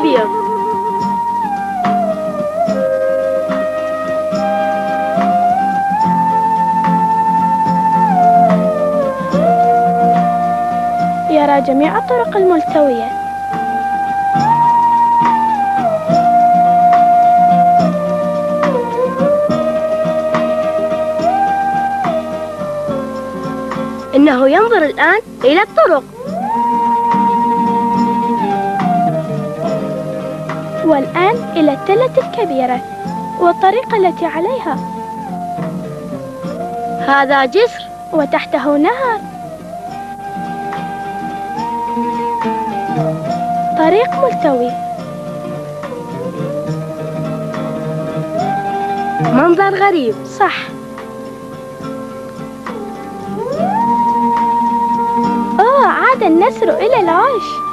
كبير. يرى جميع الطرق الملتوية. إنه ينظر الآن إلى الطرق، والآن إلى التلة الكبيرة والطريق التي عليها. هذا جسر وتحته نهر. طريق ملتوي. منظر غريب. صح. عاد النسر إلى العش.